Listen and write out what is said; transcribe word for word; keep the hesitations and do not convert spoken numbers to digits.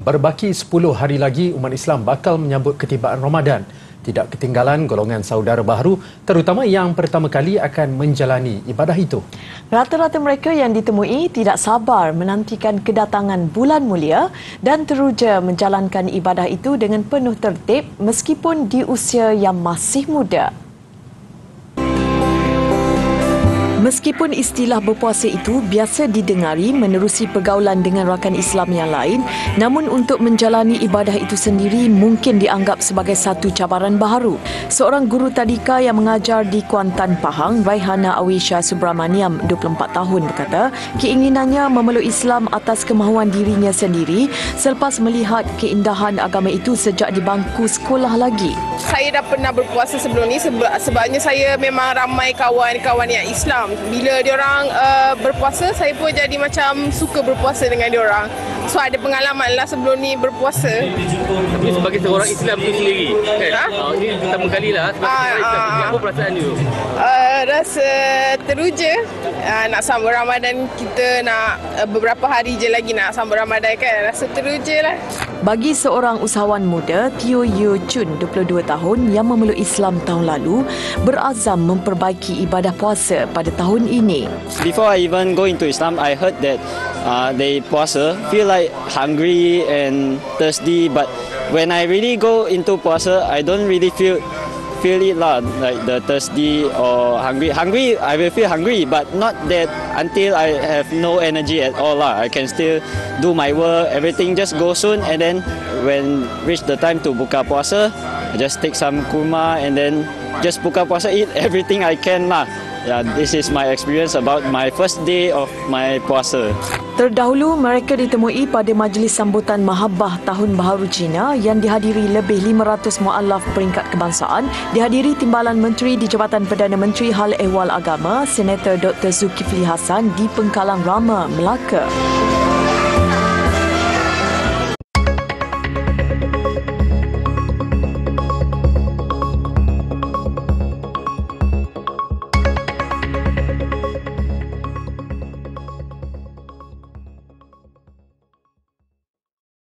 Berbaki sepuluh hari lagi, umat Islam bakal menyambut ketibaan Ramadan. Tidak ketinggalan golongan saudara baharu, terutama yang pertama kali akan menjalani ibadah itu. Rata-rata mereka yang ditemui tidak sabar menantikan kedatangan bulan mulia dan teruja menjalankan ibadah itu dengan penuh tertib meskipun di usia yang masih muda. Meskipun istilah berpuasa itu biasa didengari menerusi pergaulan dengan rakan Islam yang lain, namun untuk menjalani ibadah itu sendiri mungkin dianggap sebagai satu cabaran baharu. Seorang guru tadika yang mengajar di Kuantan, Pahang, Raihana Awisha Subramaniam, dua puluh empat tahun, berkata keinginannya memeluk Islam atas kemahuan dirinya sendiri selepas melihat keindahan agama itu sejak di bangku sekolah lagi. Saya dah pernah berpuasa sebelum ni sebab, sebabnya saya memang ramai kawan-kawan yang Islam. Bila diorang uh, berpuasa, saya pun jadi macam suka berpuasa dengan diorang. So ada pengalaman lah sebelum ni berpuasa. Tapi sebagai seorang Islam tu sendiri kan? Ha? Uh, ini pertama kali lah sebagai uh, seorang Islam. Uh, apa perasaan you? Uh, rasa teruja. Uh, nak sambut Ramadan, kita nak uh, beberapa hari je lagi nak sambut Ramadan kan. Rasa teruja lah. Bagi seorang usahawan muda, Teo Yeo Chun, dua puluh dua tahun, yang memeluk Islam tahun lalu, berazam memperbaiki ibadah puasa pada tahun ini. Before I even go into Islam, I heard that uh, they puasa feel like hungry and thirsty. But when I really go into puasa, I don't really feel feel it lah, like the thirsty or hungry. Hungry, I will feel hungry, but not that until I have no energy at all lah. I can still do my work, everything just go soon, and then when reach the time to buka puasa, I just take some kurma and then just buka puasa, eat everything I can lah. Yeah, this is my experience about my first day of my puasa. Terdahulu, mereka ditemui pada majlis sambutan Mahabbah Tahun Baharu Cina yang dihadiri lebih lima ratus mualaf peringkat kebangsaan, dihadiri Timbalan Menteri di Jabatan Perdana Menteri Hal Ehwal Agama, Senator Doktor Zulkifli Hassan di Pengkalang Rama, Melaka.